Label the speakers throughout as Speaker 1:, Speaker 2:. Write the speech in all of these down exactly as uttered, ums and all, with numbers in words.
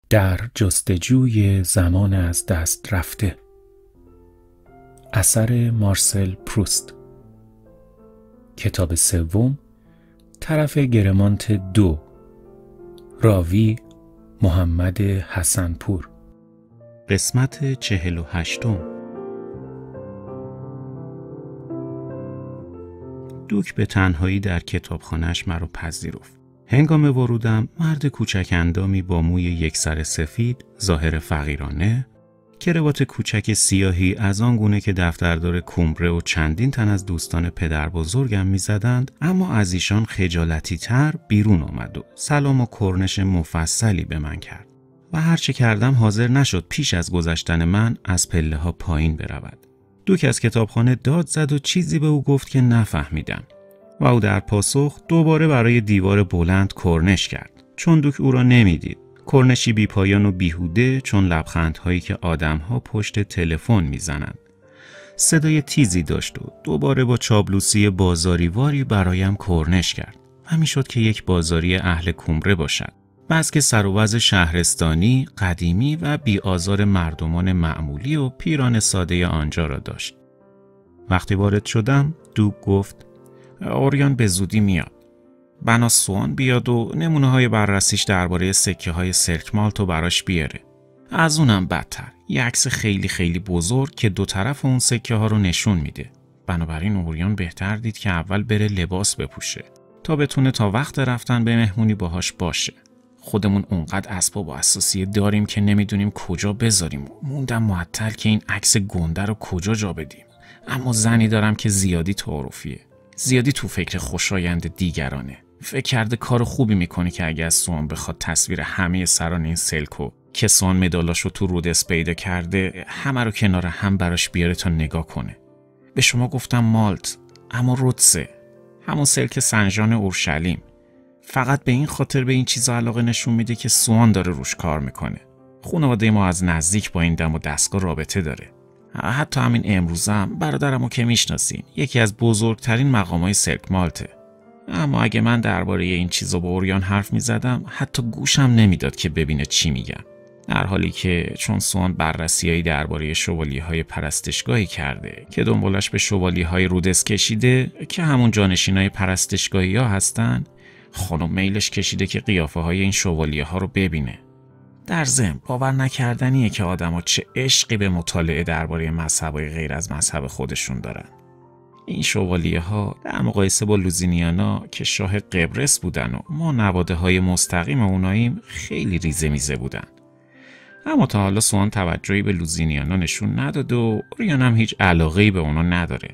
Speaker 1: در جستجوی زمان از دست رفته. اثر مارسل پروست. کتاب سوم، طرف گرمانت دو. راوی محمد حسنپور.
Speaker 2: قسمت چهل و هشتم. دوک به تنهایی در کتابخانه‌اش مرا پذیرفت. هنگام ورودم مرد کوچک اندامی با موی یک سر سفید، ظاهر فقیرانه، کراوات کوچک سیاهی از آن گونه که دفتردار کومبره و چندین تن از دوستان پدر بزرگم می زدند، اما از ایشان خجالتی تر بیرون آمد و سلام و کرنش مفصلی به من کرد و هرچه کردم حاضر نشد پیش از گذشتن من از پله ها پایین برود. دوک از کتابخانه داد زد و چیزی به او گفت که نفهمیدم و او در پاسخ دوباره برای دیوار بلند کرنش کرد. چون دوک او را نمیدید، کرنشی بی پایان و بیهوده، چون لبخندهایی که آدمها پشت تلفن میزنند. صدای تیزی داشت و دوباره با چابلوسی بازاریواری برایم کرنش کرد و میشد که یک بازاری اهل کومبره باشد، بس که سر و وضع شهرستانی، قدیمی و بی آزار مردمان معمولی و پیران ساده آنجا را داشت. وقتی وارد شدم، دوک گفت: اوریان به زودی میاد. بنا سوان بیاد و نمونه های بررسیش درباره سکه های سلک مالتو براش بیاره. از اونم بدتر، یه عکس خیلی خیلی بزرگ که دو طرف اون سکه ها رو نشون میده. بنابراین اوریان بهتر دید که اول بره لباس بپوشه تا بتونه تا وقت رفتن به مهمونی باهاش باشه. خودمون اونقدر اسباب و اساسیه داریم که نمیدونیم کجا بذاریم. موندم معطل که این عکس گنده رو کجا جا بدیم. اما زنی دارم که زیادی تعارفیه، زیادی تو فکر خوشایند دیگرانه. فکر کرده کار خوبی میکنه که اگه از سوان بخواد تصویر همه سران این سلکو که سوان مدالاشو تو رودس پیدا کرده همه رو کنار هم براش بیاره تا نگاه کنه. به شما گفتم مالت، اما رودسه، همون سلک سنجان اورشلیم. فقط به این خاطر به این چیزا علاقه نشون میده که سوان داره روش کار میکنه. خانواده ما از نزدیک با این دم و دستگاه رابطه داره. حتی همین امروزم برادرمو که میشناسین، یکی از بزرگترین مقامای سلک مالته. اما اگه من درباره این چیزا با اوریان حرف میزدم، حتی گوشم نمیداد که ببینه چی میگم. در حالی که چون سوان بررسیایی درباره شوالیه‌های پرستشگاهی کرده که دنبالش به شوالیه‌های رودس کشیده که همون جانشینای پرستشگاهی‌ها هستن، خانم میلش کشیده که قیافه‌های این شوالیه‌ها رو ببینه. در ضمن باور نکردنیه که آدم‌ها چه عشقی به مطالعه درباره مذهب‌های غیر از مذهب خودشون دارن. این شوالیه‌ها در مقایسه با لوزینیانا که شاه قبرس بودن و ما نواده‌های مستقیم اوناییم خیلی ریزه میزه بودن. اما تا حالا سوان توجهی به لوزینیانا نشون نداد و اوریان هم هیچ علاقه‌ای به اونا نداره.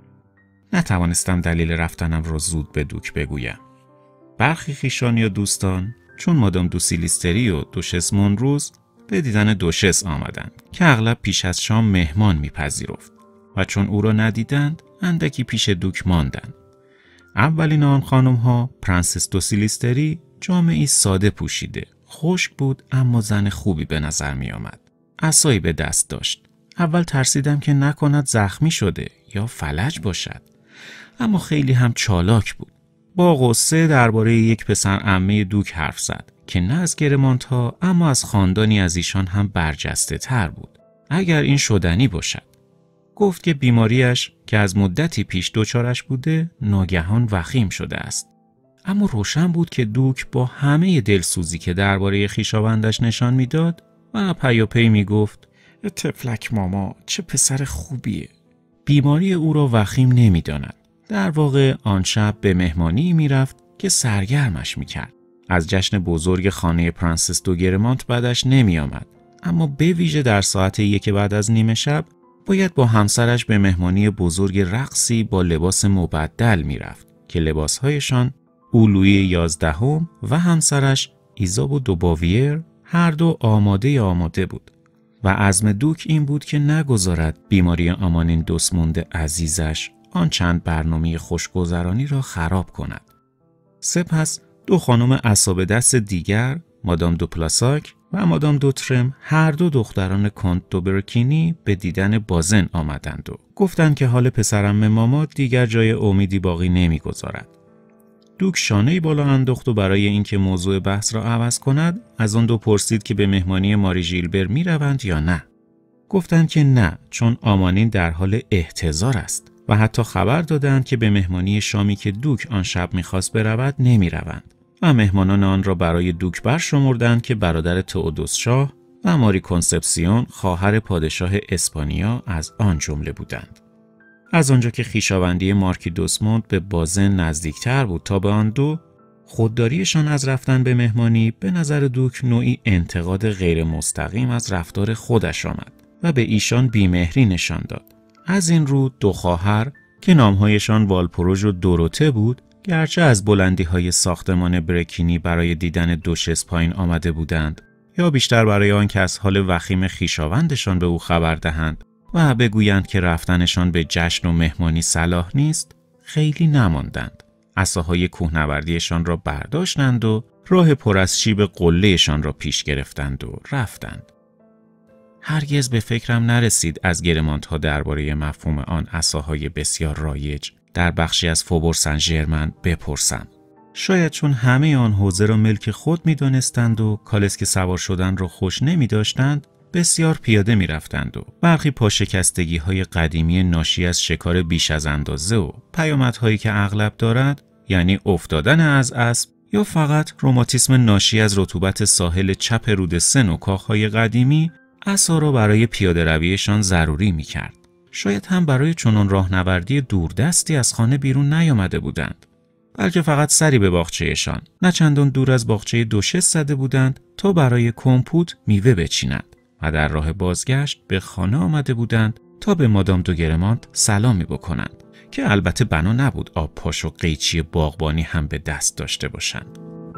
Speaker 2: نتوانستم دلیل رفتنم رو زود به دوک بگویم. برخی خویشان یا دوستان چون مادام دوسیلیستری و دوشس مونروز به دیدن دوشس آمدند که اغلب پیش از شام مهمان میپذیرفت و چون او را ندیدند اندکی پیش دوک ماندند. اولین آن خانم ها پرنسس دوسیلیستری جامه‌ای ساده پوشیده، خشک بود اما زن خوبی به نظر می آمد. عصایی به دست داشت. اول ترسیدم که نکند زخمی شده یا فلج باشد، اما خیلی هم چالاک بود. با غصه درباره یک پسر عمه دوک حرف زد که نه از گرمانت ها اما از خاندانی از ایشان هم برجسته تر بود، اگر این شدنی باشد. گفت که بیماریش که از مدتی پیش دچارش بوده ناگهان وخیم شده است. اما روشن بود که دوک با همه دلسوزی که درباره خویشاوندش نشان میداد و پیاپی میگفت: طفلک ماما چه پسر خوبیه. بیماری او را وخیم نمیداند. در واقع آن شب به مهمانی میرفت که سرگرمش میکرد. از جشن بزرگ خانه پرنسس دو گرمانت بعدش نمی آمد، اما به ویژه در ساعت یک بعد از نیمه شب باید با همسرش به مهمانی بزرگ رقصی با لباس مبدل میرفت که لباسهایشان اولوی یازدهم و همسرش ایزابو دوباویر هر دو آماده آماده بود و عزم دوک این بود که نگذارد بیماری آمانین دسموند عزیزش آن چند برنامه خوشگذرانی را خراب کند. سپس دو خانم عصابه دست دیگر، مادام دو پلاساک و مادام دو ترم، هر دو دختران کنت دو برکینی به دیدن بازن آمدند و گفتند که حال پسرم ماما دیگر جای امیدی باقی نمیگذارد. دوک شانه‌ای بالا انداخت و برای اینکه موضوع بحث را عوض کند از آن دو پرسید که به مهمانی ماری ژیلبر می روند یا نه. گفتند که نه، چون آمانین در حال احتضار است و حتی خبر دادند که به مهمانی شامی که دوک آن شب می‌خواست برود نمی روند و مهمانان آن را برای دوک برشمردند که برادر تئودوس شاه و ماری کنسپسیون خواهر پادشاه اسپانیا از آن جمله بودند. از آنجا که خویشاوندی مارکی دوسموند به بازن نزدیکتر بود تا به آن دو، خودداریشان از رفتن به مهمانی به نظر دوک نوعی انتقاد غیر مستقیم از رفتار خودش آمد و به ایشان بیمهری نشان داد. از این رو دو خواهر که نامهایشان والپروژ و دوروته بود، گرچه از بلندی‌های ساختمان برکینی برای دیدن دوشس پایین آمده بودند یا بیشتر برای آن که از حال وخیم خویشاوندشان به او خبر دهند و بگویند که رفتنشان به جشن و مهمانی صلاح نیست، خیلی نماندند. عصاهای کوهنوردیشان را برداشتند و راه پر از شیب قله‌شان را پیش گرفتند و رفتند. هرگز به فکرم نرسید از گرمانت‌ها درباره مفهوم آن عصاهای بسیار رایج در بخشی از فوبور سن ژرمن بپرسم. شاید چون همه آن حوزه را ملک خود می دانستند و کالسکه سوار شدن را خوش نمی داشتند، بسیار پیاده می رفتند و برخی پاشکستگی های قدیمی ناشی از شکار بیش از اندازه و پیامدهایی که اغلب دارد، یعنی افتادن از اسب یا فقط روماتیسم ناشی از رطوبت ساحل چپ رود سن و کاخهای قدیمی، عصا را برای پیاده رویشان ضروری می کرد. شاید هم برای چنان راهنوردی دوردستی از خانه بیرون نیامده بودند، بلکه فقط سری به باغچه‌شان نه چندان دور از باغچه دوشس زده بودند تا برای کمپوت میوه بچینند و در راه بازگشت به خانه آمده بودند تا به مادام دو گرمانت سلامی بکنند که البته بنا نبود آب پاش و قیچی باغبانی هم به دست داشته باشند.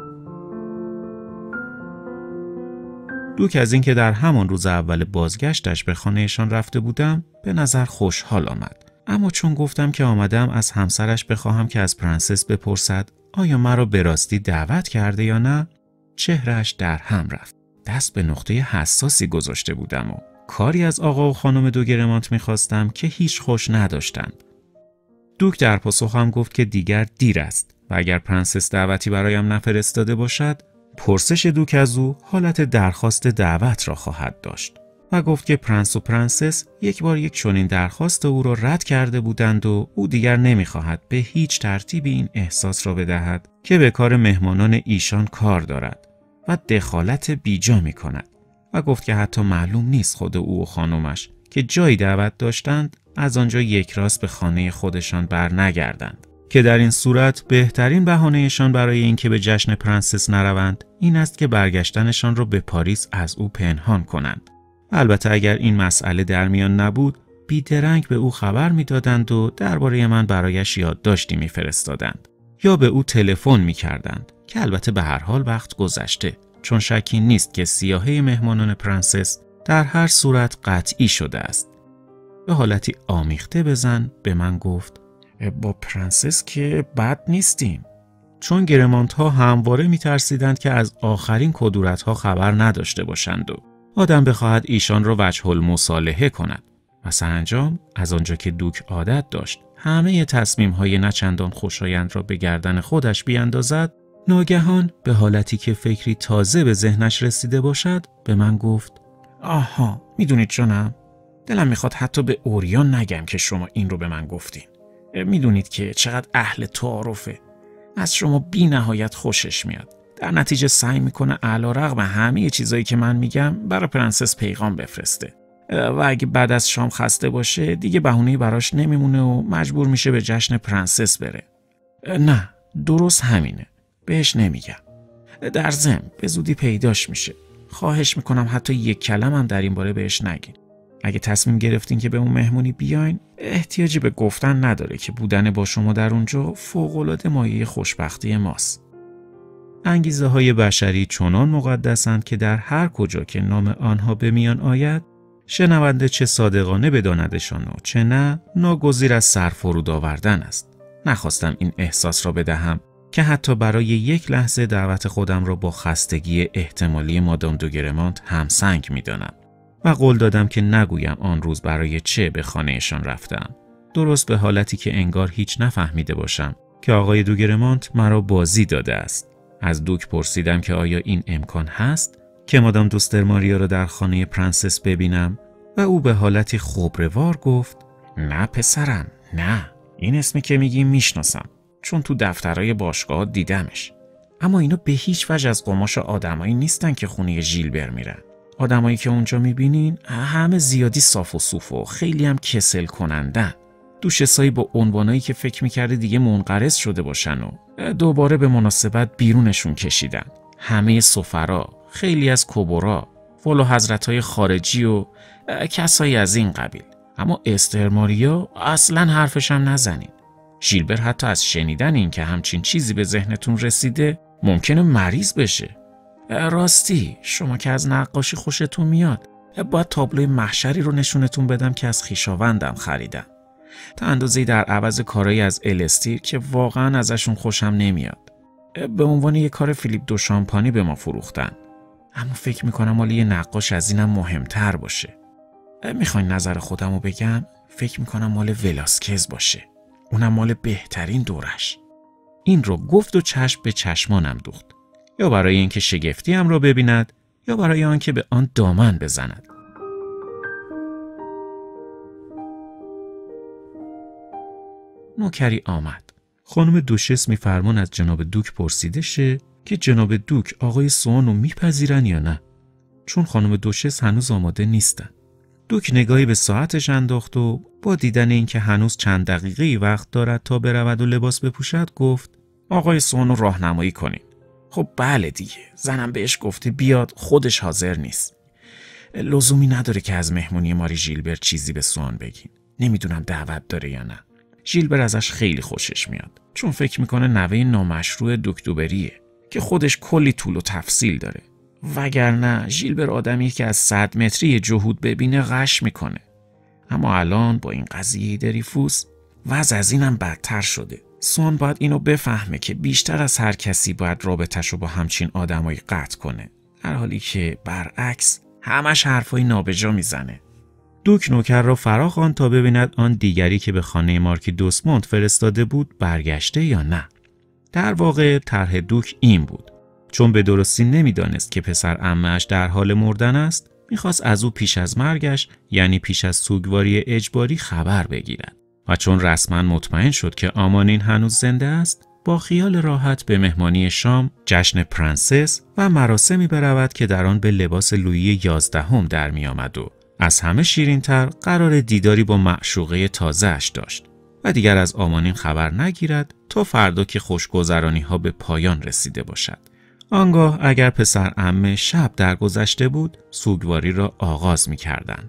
Speaker 2: دوک از اینکه در همان روز اول بازگشتش به خانهشان رفته بودم به نظر خوشحال آمد، اما چون گفتم که آمدم از همسرش بخواهم که از پرنسس بپرسد آیا مرا به راستی دعوت کرده یا نه، چهرهش در هم رفت. دست به نقطه حساسی گذاشته بودم و کاری از آقا و خانم دو گرمانت میخواستم که هیچ خوش نداشتند. دوک در پاسخ هم گفت که دیگر دیر است و اگر پرنسس دعوتی برایم نفرستاده باشد، پرسش دوک از او حالت درخواست دعوت را خواهد داشت و گفت که پرنس و پرنسس یک بار یک چنین درخواست او را رد کرده بودند و او دیگر نمیخواهد به هیچ ترتیبی این احساس را بدهد که به کار مهمانان ایشان کار دارد و دخالت بیجا می کند و گفت که حتی معلوم نیست خود او و خانمش که جایی دعوت داشتند از آنجا یک راست به خانه خودشان بر نگردند، که در این صورت بهترین بهانه‌شان برای اینکه به جشن پرنسس نروند این است که برگشتنشان را به پاریس از او پنهان کنند. البته اگر این مسئله در میان نبود، بیدرنگ به او خبر می‌دادند و درباره من برایش یادداشتی می‌فرستادند یا به او تلفن می‌کردند که البته به هر حال وقت گذشته، چون شکی نیست که سیاهه مهمانان پرنسس در هر صورت قطعی شده است. به حالتی آمیخته بزن به من گفت با پرنسس که بد نیستیم، چون گرمانت ها همواره می ترسیدند که از آخرین کدورت ها خبر نداشته باشند و آدم بخواهد ایشان را وجه المصالحه کند و سرانجام از آنجا که دوک عادت داشت همه تصمیم های نچندان خوشایند را به گردن خودش بیاندازد، ناگهان به حالتی که فکری تازه به ذهنش رسیده باشد به من گفت آها میدونید جانم، دلم میخواد حتی به اوریان نگم که شما این رو به من گفتین. میدونید که چقدر اهل تعارفه، از شما بی نهایت خوشش میاد. در نتیجه سعی میکنه علیرغم همه چیزایی که من میگم برای پرنسس پیغام بفرسته و اگه بعد از شام خسته باشه دیگه بهونه‌ای براش نمیمونه و مجبور میشه به جشن پرنسس بره. نه درست همینه، بهش نمیگم. در ضمن به زودی پیداش میشه. خواهش میکنم حتی یک کلمه هم در این باره بهش نگین. اگه تصمیم گرفتین که به اون مهمونی بیاین، احتیاجی به گفتن نداره که بودن با شما در اونجا فوق‌العاده مایه خوشبختی ماست. انگیزه های بشری چنان مقدسند که در هر کجا که نام آنها به میان آید، شنونده چه صادقانه بداندشان و چه نه ناگزیر از سر فرود آوردن است. نخواستم این احساس را بدهم که حتی برای یک لحظه دعوت خودم را با خستگی احتمالی مادام دو گرمانت همسنگ می‌دانم و قول دادم که نگویم آن روز برای چه به خانهشان رفتم، درست به حالتی که انگار هیچ نفهمیده باشم که آقای دوگرمانت مرا بازی داده است. از دوک پرسیدم که آیا این امکان هست که مادام دوسترماریا را در خانه پرنسس ببینم و او به حالتی خبره‌وار گفت نه پسرم، نه، این اسمی که میگی میشناسم چون تو دفترهای باشگاه دیدمش. اما اینا به هیچ وجه از قماش آدمایی نیستن که خونه ژیلبر میرن. آدمایی که اونجا میبینین همه زیادی صاف و صوف و خیلی هم کسل کنندن. دوشسایی با عنوانایی که فکر میکرده دیگه منقرض شده باشن و دوباره به مناسبت بیرونشون کشیدن. همه سفرا، خیلی از کبرا، ولو حضرتای خارجی و کسایی از این قبیل. اما استر ماریا اصلا حرفش هم نزنین. ژیلبر حتی از شنیدن این که همچین چیزی به ذهنتون رسیده ممکنه مریض بشه. راستی شما که از نقاشی خوشتون میاد، باید تابلوی محشری رو نشونتون بدم که از خویشاوندم خریدم. تا اندازه‌ای در عوض کارایی از الستیر که واقعا ازشون خوشم نمیاد. به عنوان یه کار فیلیپ دو شامپانی به ما فروختن. اما فکر میکنم مال یه نقاش از اینم مهمتر باشه. میخواین نظر خودمو بگم؟ فکر میکنم مال ولاسکز باشه. اونم مال بهترین دورش. این رو گفت و چشم به چشمانم دوخت. یا برای اینکه شگفتی هم را ببیند یا برای آنکه به آن دامن بزند. نوکری آمد. خانم دوشس میفرمان از جناب دوک پرسیده شه که جناب دوک آقای سوان رو میپذیرن یا نه، چون خانم دوشس هنوز آماده نیستن. دوک نگاهی به ساعتش انداخت و با دیدن اینکه هنوز چند دقیقه‌ای وقت دارد تا برود و لباس بپوشد گفت آقای سوان رو راهنمایی کنین. خب بله دیگه، زنم بهش گفته بیاد، خودش حاضر نیست. لزومی نداره که از مهمونی ماری ژیلبر چیزی به سوان بگین. نمیدونم دعوت داره یا نه. ژیلبر ازش خیلی خوشش میاد، چون فکر میکنه نوه نامشروع دکتوبریه که خودش کلی طول و تفصیل داره. وگرنه ژیلبر آدمی که از صد متری جهود ببینه غش میکنه. اما الان با این قضیه دریفوس وضع از اینم بدتر شده. سوان باید اینو بفهمه که بیشتر از هر کسی باید رابطه‌شو با همچین آدمایی قطع کنه، در حالی که برعکس همش حرفای نابجا میزنه. دوک نوکر را فرا خواند تا ببیند آن دیگری که به خانه مارکی دوسمونت فرستاده بود برگشته یا نه. در واقع طرح دوک این بود: چون به درستی نمیدانست که پسر عمه‌اش در حال مردن است، میخواست از او پیش از مرگش، یعنی پیش از سوگواری اجباری، خبر بگیرد. و چون رسما مطمئن شد که آمانین هنوز زنده است، با خیال راحت به مهمانی شام، جشن پرنسس و مراسمی برود که در آن به لباس لویی یازدهم در می آمد و از همه شیرین‌تر قرار دیداری با معشوقه تازه‌اش داشت و دیگر از آمانین خبر نگیرد تا فردا که خوشگذرانی‌ها به پایان رسیده باشد. آنگاه اگر پسر عمه شب درگذشته بود، سوگواری را آغاز می‌کردند.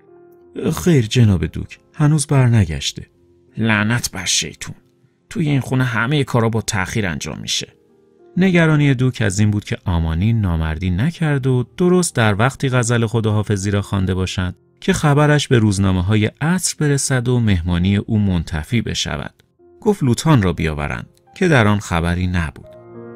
Speaker 2: خیر جناب دوک، هنوز برنگشته. لعنت بر شیطون. توی این خونه همه کارا با تأخیر انجام میشه. نگرانی دوک از این بود که آمانین نامردی نکرد و درست در وقتی غزل خداحافظی را خوانده باشد که خبرش به روزنامه‌های عصر برسد و مهمانی او منتفی بشود. گفت لوتان را بیاورند که در آن خبری نبود.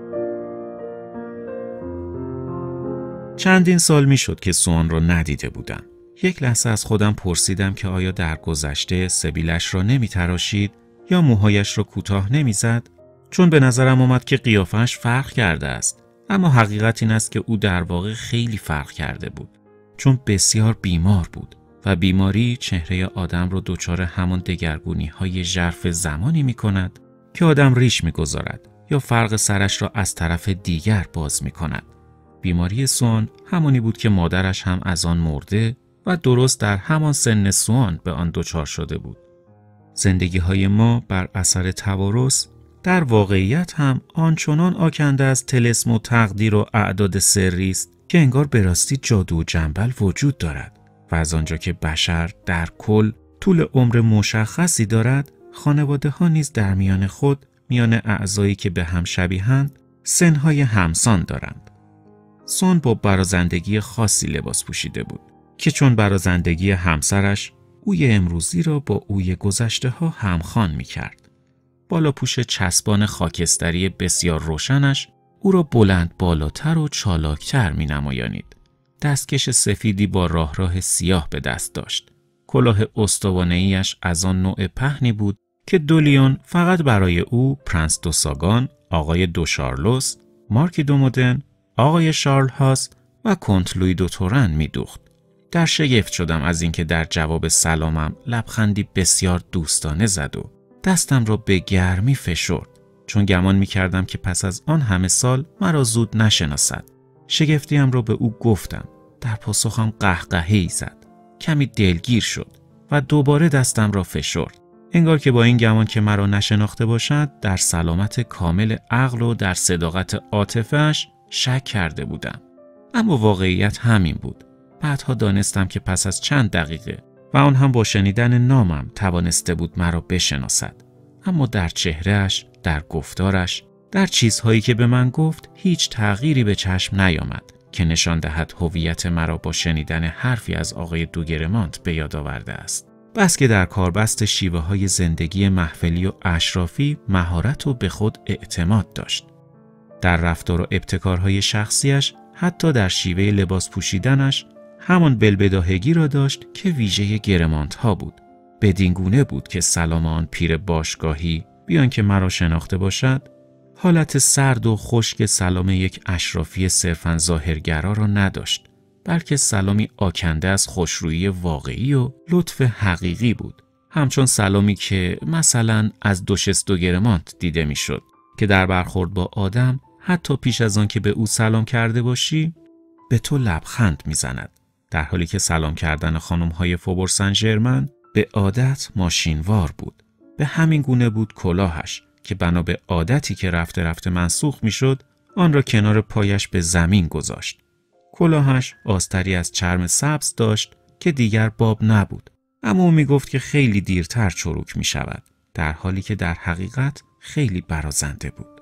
Speaker 2: چندین سال میشد که سوان را ندیده بودم. یک لحظه از خودم پرسیدم که آیا در گذشته سبیلش را نمی تراشید یا موهایش را کوتاه نمی زد؟ چون به نظرم آمد که قیافه‌اش فرق کرده است. اما حقیقت این است که او در واقع خیلی فرق کرده بود. چون بسیار بیمار بود و بیماری چهره آدم را دچار همان دگرگونی‌های ژرف زمانی می کند که آدم ریش می گذارد یا فرق سرش را از طرف دیگر باز می کند. بیماری سوان همانی بود که مادرش هم از آن مرده و درست در همان سن سوان به آن دچار شده بود. زندگی های ما بر اثر توارث در واقعیت هم آنچنان آکنده از طلسم و تقدیر و اعداد سری است که انگار به راستی جادو و جنبل وجود دارد و از آنجا که بشر در کل طول عمر مشخصی دارد، خانواده ها نیز در میان خود، میان اعضایی که به هم شبیهند، سنهای همسان دارند. سوان با برازندگی خاصی لباس پوشیده بود که چون برازندگی همسرش اوی امروزی را با اوی گذشته ها همخوان می کرد. بالا پوش چسبان خاکستری بسیار روشنش او را بلند بالاتر و چالاکتر می نمایانید. دستکش سفیدی با راه راه سیاه به دست داشت. کلاه استوانه‌ایش از آن نوع پهنی بود که دولیون فقط برای او پرنس دو ساگان، آقای دو شارلوس، مارکی دو مودن، آقای شارل هاس و کنت لویی دو تورن می‌دوخت. در شگفت شدم از اینکه در جواب سلامم لبخندی بسیار دوستانه زد و دستم را به گرمی فشرد، چون گمان می‌کردم که پس از آن همه سال مرا زود نشناسد. شگفتیم را به او گفتم. در پاسخم قهقهه‌ای زد. کمی دلگیر شد و دوباره دستم را فشرد. انگار که با این گمان که مرا نشناخته باشد در سلامت کامل عقل و در صداقت عاطفه‌اش شک کرده بودم. اما واقعیت همین بود. بعدها دانستم که پس از چند دقیقه و آن هم با شنیدن نامم توانسته بود مرا بشناسد. اما در چهرهش، در گفتارش، در چیزهایی که به من گفت هیچ تغییری به چشم نیامد که نشان دهد هویت مرا با شنیدن حرفی از آقای دوگرمانت به یاد آورده است. بس که در کاربست شیوه های زندگی محفلی و اشرافی مهارت و به خود اعتماد داشت. در رفتار و ابتکارهای شخصیش، حتی در شیوه لباس پوشیدنش، همان بلبداهگی را داشت که ویژه گرمانت ها بود. بدین گونه بود که سلام آن پیر باشگاهی، بیان که مرا شناخته باشد، حالت سرد و خشک سلام یک اشرافی صرفاً ظاهرگرا را نداشت، بلکه سلامی آکنده از خوشرویی واقعی و لطف حقیقی بود. همچون سلامی که مثلا از دوشس دوگرمانت دیده میشد که در برخورد با آدم حتی پیش از آن که به او سلام کرده باشی به تو لبخند میزند، در حالی که سلام کردن خانم‌های فوبور سن ژرمن به عادت ماشینوار بود. به همین گونه بود کلاهش که بنا به عادتی که رفته رفته منسوخ میشد آن را کنار پایش به زمین گذاشت. کلاهش آستری از چرم سبز داشت که دیگر باب نبود، اما او میگفت که خیلی دیرتر چروک می شود، در حالی که در حقیقت خیلی برازنده بود.